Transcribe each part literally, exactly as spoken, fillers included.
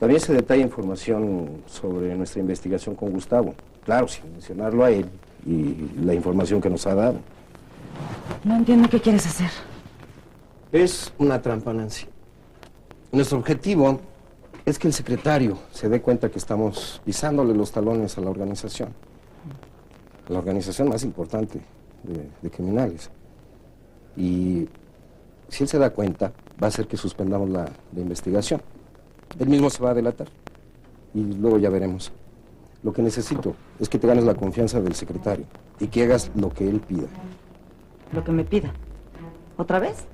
También se detalla información sobre nuestra investigación con Gustavo. Claro, sin mencionarlo a él y la información que nos ha dado. No entiendo qué quieres hacer. Es una trampa, Nancy. Nuestro objetivo es que el secretario se dé cuenta que estamos pisándole los talones a la organización. La organización más importante de, de criminales. Y si él se da cuenta, va a hacer que suspendamos la, la investigación. Él mismo se va a delatar. Y luego ya veremos. Lo que necesito es que te ganes la confianza del secretario y que hagas lo que él pida. Lo que me pida. ¿Otra vez?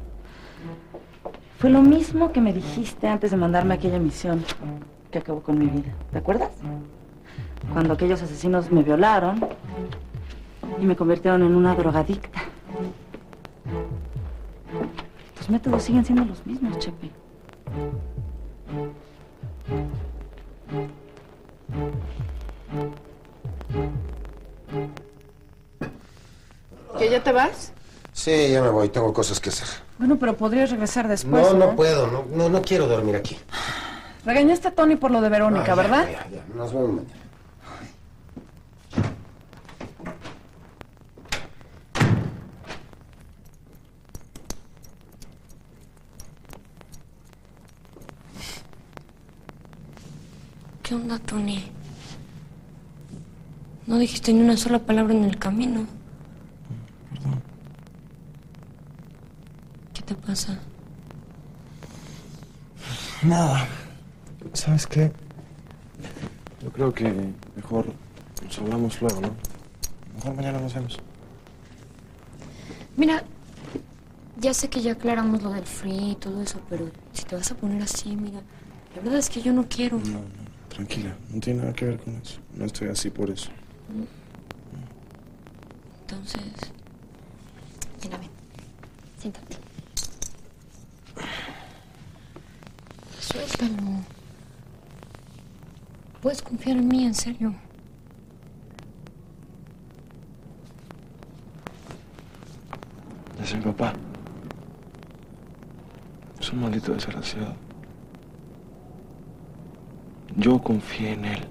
Fue lo mismo que me dijiste antes de mandarme a aquella misión que acabó con mi vida. ¿Te acuerdas? Cuando aquellos asesinos me violaron y me convirtieron en una drogadicta. Tus métodos siguen siendo los mismos, Chepe. ¿Que ya te vas? Sí, ya me voy. Tengo cosas que hacer. Bueno, pero podrías regresar después, No, ¿no? no puedo. No, no, no quiero dormir aquí. Regañaste a Tony por lo de Verónica, Ah, ya, ¿verdad? Ya, ya, nos vemos mañana. ¿Qué onda, Tony? No dijiste ni una sola palabra en el camino. Perdón. ¿Qué te pasa? Nada. ¿Sabes qué? Yo creo que mejor nos hablamos luego, ¿no? Mejor mañana nos vemos. Mira, ya sé que ya aclaramos lo del free y todo eso, pero si te vas a poner así, mira, la verdad es que yo no quiero. No, no, tranquila, no tiene nada que ver con eso. No estoy así por eso. Entonces, mira, ven, siéntate. Suéltalo. Puedes confiar en mí, en serio. Es mi papá. Es un maldito desgraciado. Yo confié en él.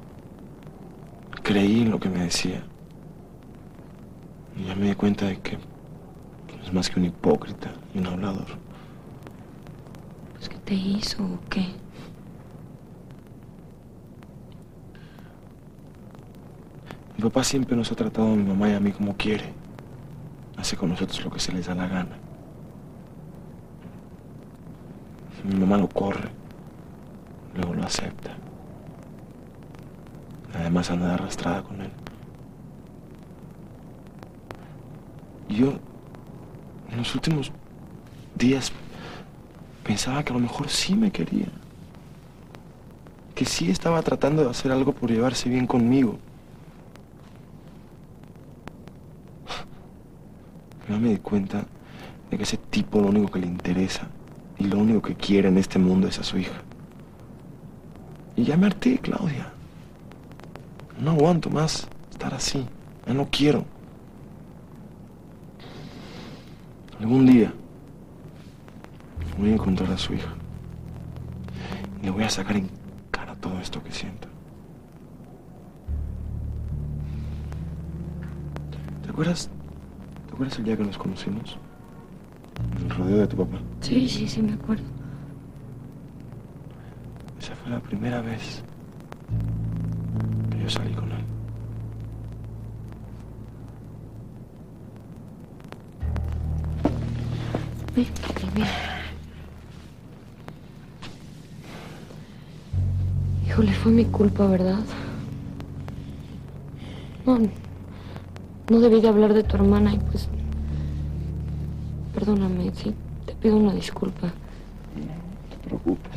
Creí en lo que me decía. Y ya me di cuenta de que es más que un hipócrita y un hablador. ¿Pues qué te hizo o qué? Mi papá siempre nos ha tratado a mi mamá y a mí como quiere. Hace con nosotros lo que se les da la gana. Mi mamá lo corre, luego lo acepta. Además anda arrastrada con él. Y yo, en los últimos días, pensaba que a lo mejor sí me quería. Que sí estaba tratando de hacer algo por llevarse bien conmigo. Pero me di cuenta de que ese tipo lo único que le interesa y lo único que quiere en este mundo es a su hija. Y ya me harté, Claudia. No aguanto más estar así. Ya no quiero. Algún día voy a encontrar a su hija. Y le voy a sacar en cara todo esto que siento. ¿Te acuerdas? ¿Te acuerdas el día que nos conocimos? En el rodeo de tu papá. Sí, sí, sí, me acuerdo. Esa fue la primera vez que yo salí con él. Ven, ven. Híjole, fue mi culpa, ¿verdad? No, no debí de hablar de tu hermana y pues... Perdóname, sí, te pido una disculpa. No te preocupes.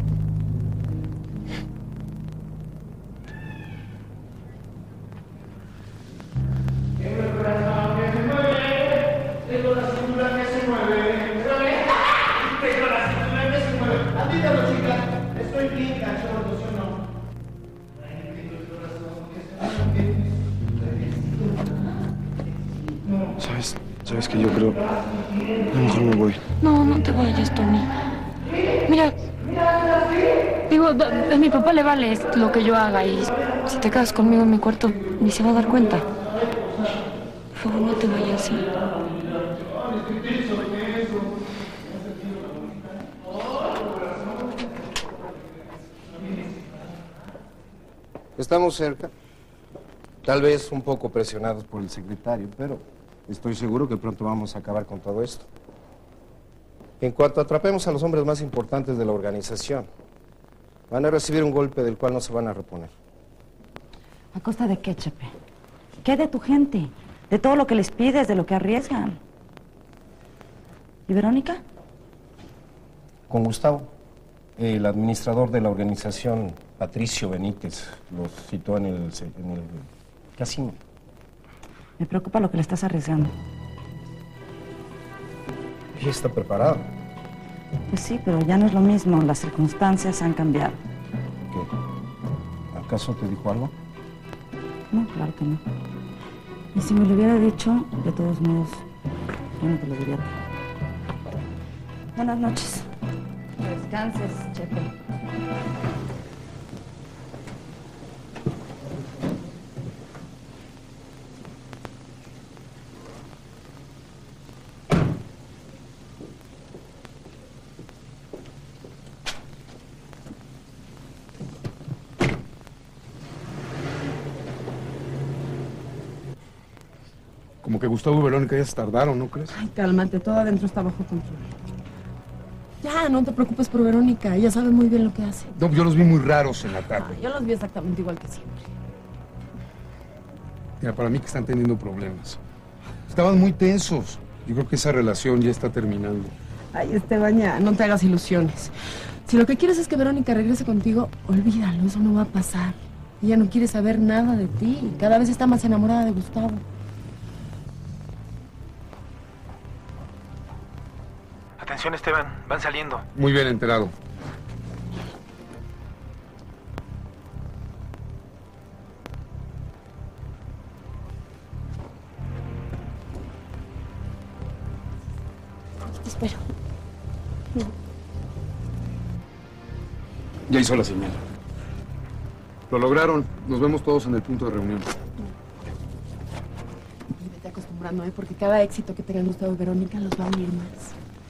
¿Sabes? ¿Sabes que yo creo? A lo mejor me voy. No, no te vayas, Tony. Mira, Digo, a, a mi papá le vale lo que yo haga y si te quedas conmigo en mi cuarto ni se va a dar cuenta. Por favor, no te vayas así. Estamos cerca. Tal vez un poco presionados por el secretario, pero estoy seguro que pronto vamos a acabar con todo esto. En cuanto atrapemos a los hombres más importantes de la organización, van a recibir un golpe del cual no se van a reponer. ¿A costa de qué, Chepe? ¿Qué de tu gente? De todo lo que les pides, de lo que arriesgan. ¿Y Verónica? Con Gustavo, el administrador de la organización, Patricio Benítez, los citó en el, en el casino. Me preocupa lo que le estás arriesgando. Y está preparado. Pues sí, pero ya no es lo mismo. Las circunstancias han cambiado. ¿Qué? ¿Acaso te dijo algo? No, claro que no. Y si me lo hubiera dicho, de todos modos, yo no te lo diría. Buenas noches. Que descanses, Chepe. Como que Gustavo y Verónica ya se tardaron, ¿no crees? Ay, cálmate, todo adentro está bajo control. Ya, no te preocupes por Verónica, ella sabe muy bien lo que hace. No, yo los vi muy raros en la tarde. Ay, yo los vi exactamente igual que siempre. Mira, para mí que están teniendo problemas. Estaban muy tensos. Yo creo que esa relación ya está terminando. Ay, Esteban, ya, no te hagas ilusiones. Si lo que quieres es que Verónica regrese contigo, olvídalo, eso no va a pasar. Ella no quiere saber nada de ti. Cada vez está más enamorada de Gustavo. Atención, Esteban, van saliendo. Muy bien enterado. Te espero. Ya hizo la señal. Lo lograron. Nos vemos todos en el punto de reunión. Y vete acostumbrando, ¿eh? Porque cada éxito que tengan Gustavo y Verónica los va a unir más.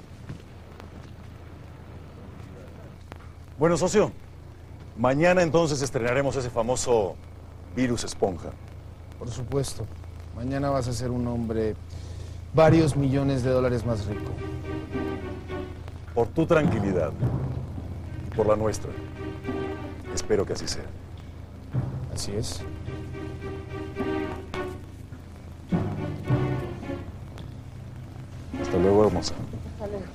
Bueno, socio, mañana entonces estrenaremos ese famoso virus esponja. Por supuesto. Mañana vas a ser un hombre varios millones de dólares más rico. Por tu tranquilidad y por la nuestra, espero que así sea. Así es. Hasta luego, hermosa. Hasta luego.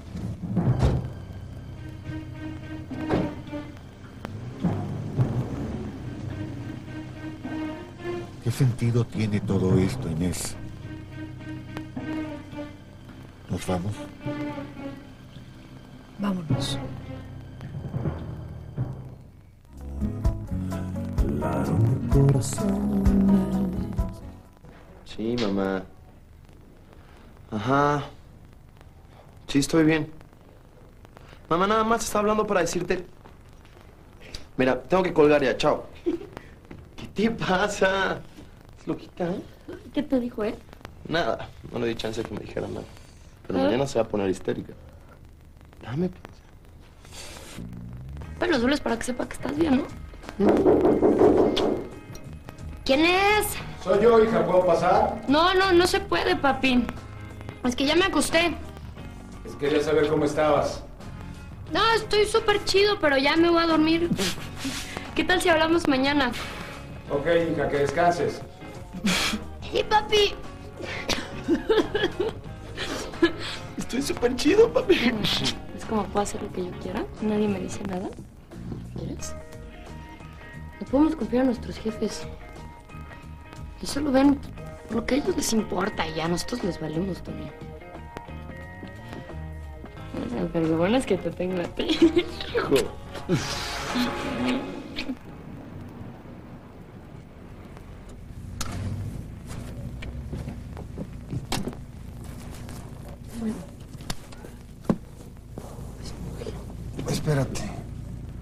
¿Qué sentido tiene todo esto, Inés? ¿Nos vamos? Vámonos. Sí, mamá. Ajá. Sí, estoy bien. Mamá, nada más está hablando para decirte... Mira, tengo que colgar ya, chao. ¿Qué te pasa? ¿Es loquita, eh? ¿Qué te dijo, eh? Nada, no le di chance de que me dijera nada. Pero mañana se va a poner histérica. Dame. Pero solo es para que sepa que estás bien, ¿no? ¿Quién es? Soy yo, hija, ¿puedo pasar? No, no, no se puede, papi. Es que ya me acosté. Es que quería saber cómo estabas. No, estoy súper chido, pero ya me voy a dormir. ¿Qué tal si hablamos mañana? Ok, hija, que descanses. ¡Hey, papi! Estoy súper chido, papi. Es como puedo hacer lo que yo quiera. Nadie me dice nada. ¿Quieres? No podemos confiar a nuestros jefes. Y solo ven lo que a ellos les importa y a nosotros les valemos también. Ah, pero lo bueno es que te tengo a ti. Hijo. Espérate.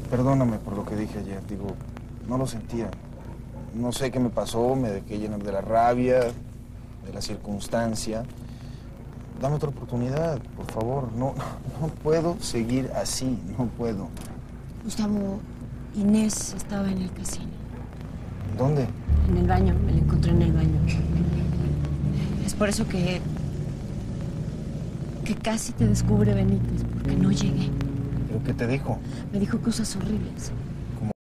Perdóname por lo que dije ayer. Digo, no lo sentía. No sé qué me pasó, me dejé llenar de la rabia, de la circunstancia. Dame otra oportunidad, por favor. No, no puedo seguir así, no puedo. Gustavo, Inés estaba en el casino. ¿Dónde? En el baño, me la encontré en el baño. Es por eso que... que casi te descubre Benítez, porque no llegué. ¿Pero qué te dijo? Me dijo cosas horribles.